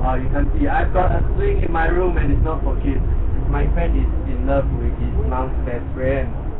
You can see I've got a swing in my room and it's not for kids. My friend is in love with his mom's best friend.